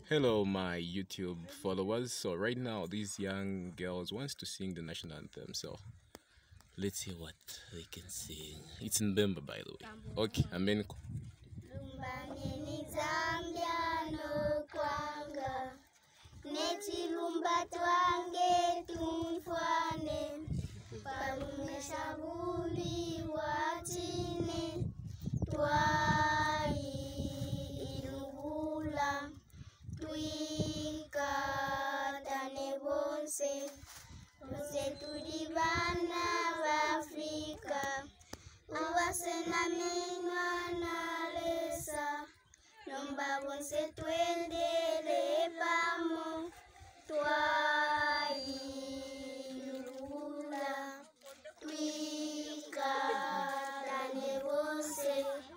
Hello, my YouTube followers. So right now, these young girls wants to sing the national anthem. So let's see what they can sing. It's in Bemba, by the way. Okay, amen. Lumba twange tumfwane parumesha buli watine twai ilugula tuikatane bonse bonse tudibana Afrika uwasena minwa na lesa nomba bonse tuendele pamo Tuailula, tuikatane bonse,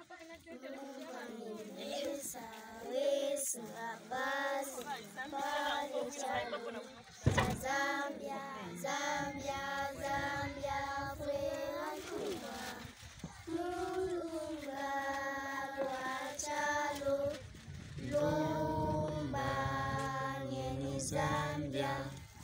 Nesa, wesa, basi, pale chalo, Zambia, Zambia, Zambia, fue Cuba, Mulunga, Chalo, Lomba. Zambia,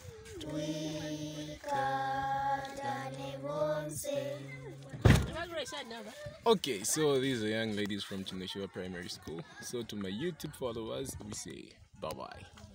Okay, so these are young ladies from Luapula Primary School. So to my YouTube followers, we say bye-bye.